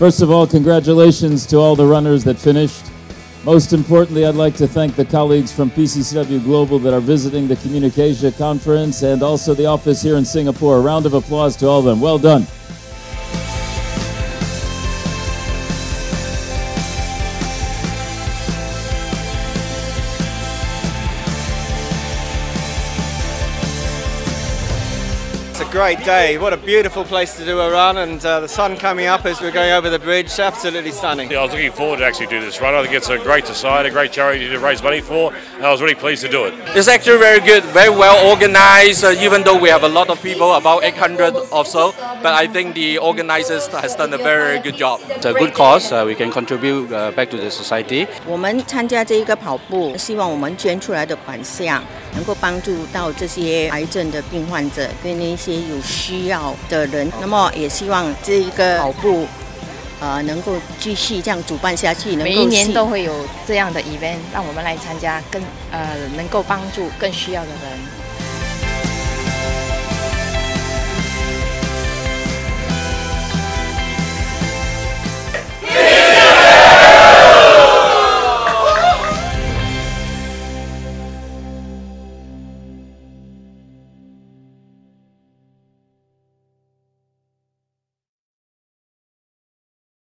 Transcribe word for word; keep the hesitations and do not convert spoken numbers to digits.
First of all, congratulations to all the runners that finished. Most importantly, I'd like to thank the colleagues from P C C W Global that are visiting the Communicasia Conference and also the office here in Singapore. A round of applause to all of them. Well done. It's a great day. What a beautiful place to do a run, and uh, the sun coming up as we're going over the bridge. Absolutely stunning. Yeah, I was looking forward to actually do this run. I think it's a great society, a great charity to raise money for, and I was really pleased to do it. It's actually very good, very well organized, uh, even though we have a lot of people, about eight hundred or so, but I think the organizers has done a very, very good job. It's a good cause, uh, we can contribute uh, back to the society. 我们参加这一个跑步，希望我们捐出来的款项能够帮助到这些癌症的病患者跟那些有需要的人。那么也希望这一个跑步，呃，能够继续这样主办下去。 每一年都会有这样的 event， 让我们来参加，更呃能够帮助更需要的人。